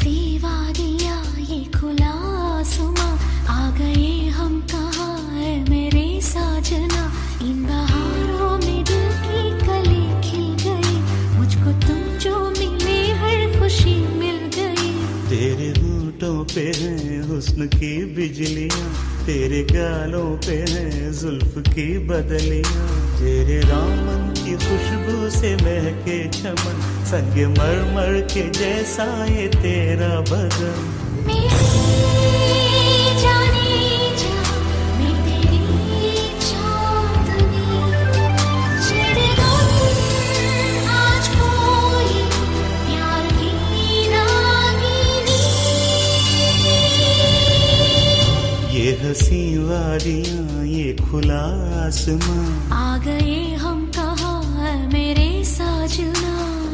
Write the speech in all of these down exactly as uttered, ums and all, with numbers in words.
हसी वादियाँ ये खुला आसमां, आ गए हम कहाँ है मेरे साजना। इन बहारों में दिल की कली खिल गई, मुझको तुम जो मिले हर खुशी मिल गई। तेरे होठों पे हैं हुस्न की बिजलियाँ, तेरे गालों पे हैं जुल्फ की बदलियाँ। तेरे दामन की खुशबू से महके चमन, संगे मरमर के जैसा ये तेरा बदन। ये हसी वादियाँ ये खुला आसमां, आ गए हम कहाँ है मेरे साजना।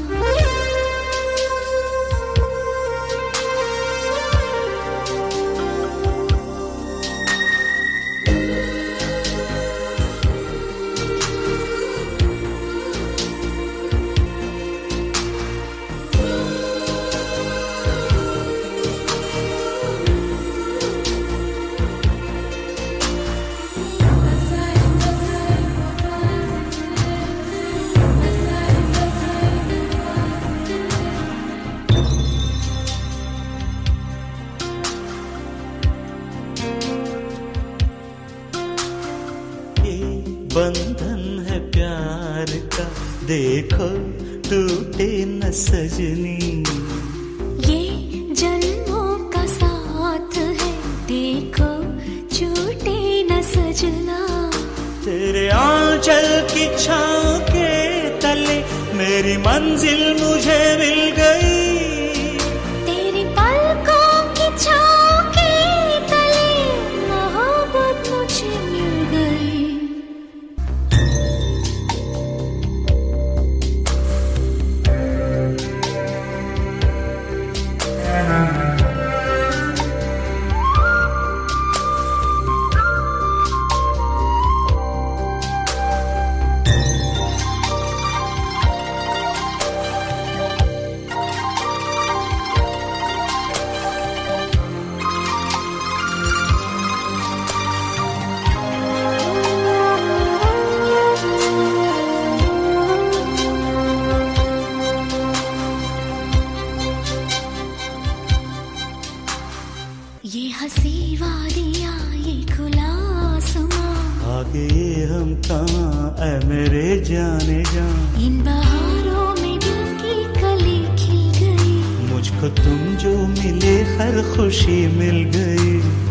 बंधन है प्यार का, देखो टूटे न सजनी। ये जन्मों का साथ है, देखो छूटे न सजना। तेरे आंचल की छाँव के तले मेरी मंजिल मुझे मिल गई। तेरी पलकों की छाँव के तले मोहब्बत मुझे मिल गई। ये हसी वादियाँ ये खुला आसमां, आगे हम कहाँ ऐ मेरे जाने जा। इन बहारों में दिल की कली खिल गई, मुझको तुम जो मिले हर खुशी मिल गई।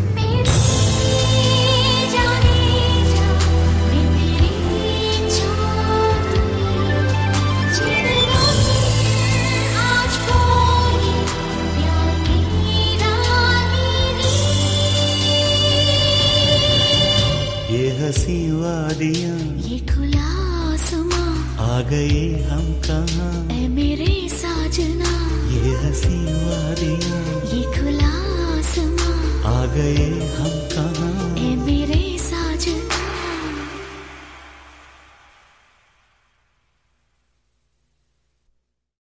ये हसी वादियाँ ये खुला आसमां, आ गए हम कहाँ ऐ मेरे साजना। ये हसी वादियाँ ये खुला आसमां, आ गए हम कहाँ।